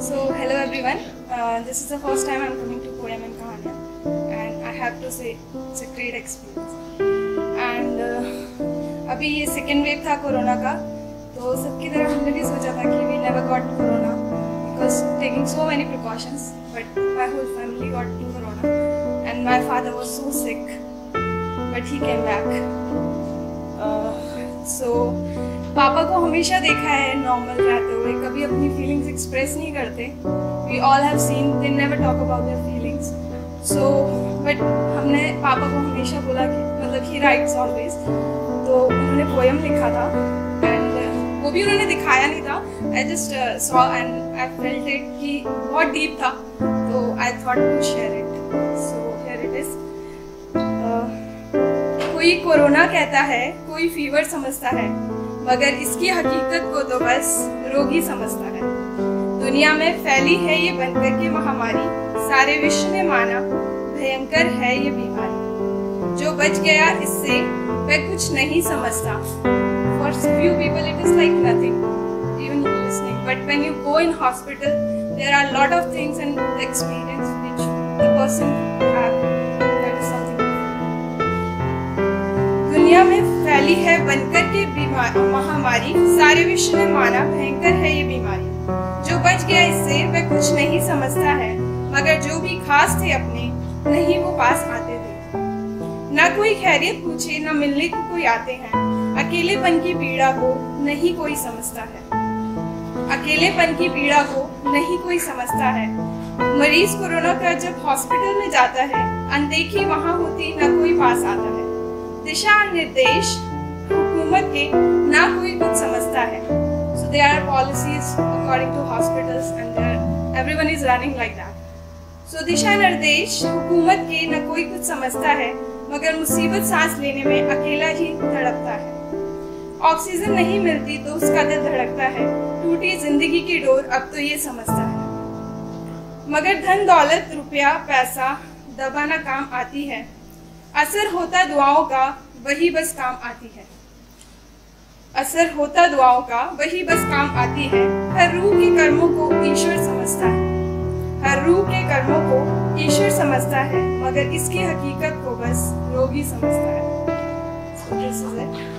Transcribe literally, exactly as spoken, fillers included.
So, hello everyone. Uh, this is the first time I'm coming to Poem and Kahaniyan, and I have to say it's a great experience. And uh, अभी ये second wave था corona का, तो सबकी तरह हमने भी सोचा था कि we never got corona because taking so many precautions. But my whole family got corona, and my father was so sick, but he came back. Uh, so पापा को हमेशा देखा है नॉर्मल रहते हुए, कभी अपनी फीलिंग्स एक्सप्रेस नहीं करते. We all have seen they never talk about their feelings. So but हमने पापा को हमेशा बोला कि मतलब ही राइट्स ऑलवेज, तो उन्होंने पोएम लिखा था एंड वो भी उन्होंने दिखाया नहीं था. I just saw and I felt it कि बहुत डीप था, तो I thought to share it. So here it is. कोई कोरोना कहता है, कोई फीवर समझता है, मगर इसकी हकीकत को तो बस रोगी समझता है. दुनिया में फैली है ये बनकर के महामारी, सारे विश्व ने माना भयंकर है ये बीमारी. जो बच गया इससे वह कुछ नहीं समझता. For few people it is like nothing, even listening. But when you go in hospital, there are a lot of things and the experience which the person have. That is something. दुनिया में फैली है बनकर के बीमार महामारी, सारे विश्व ने माना भयंकर है ये बीमारी. जो बच गया इससे वह कुछ नहीं समझता है, मगर जो भी खास थे अपने नहीं वो पास आते थे. ना कोई खैरियत पूछे, ना मिलने को कोई आते हैं. अकेलेपन की पीड़ा को नहीं कोई समझता है. अकेलेपन की पीड़ा को नहीं कोई समझता है. मरीज कोरोना का जब हॉस्पिटल में जाता है, अनदेखी वहाँ होती ना कोई पास आता है. दिशा निर्देश हुकूमत के ना कोई कुछ समझता है. So there are policies according to hospitals and there everyone is running like that. So दिशा निर्देश हुकूमत के ना कोई कुछ समझता है, मगर मुसीबत सांस लेने में अकेला ही तड़पता है. ऑक्सीजन नहीं मिलती तो उसका दिल धड़कता है. टूटी जिंदगी की डोर अब तो ये समझता है. मगर धन दौलत रुपया पैसा दबाना काम आती है. असर होता दुआओं का वही बस काम आती है. असर होता दुआओं का वही बस काम आती है. हर रूह के कर्मों को ईश्वर समझता है. हर रूह के कर्मों को ईश्वर समझता है, मगर इसकी हकीकत को बस रोगी समझता है. So this is it.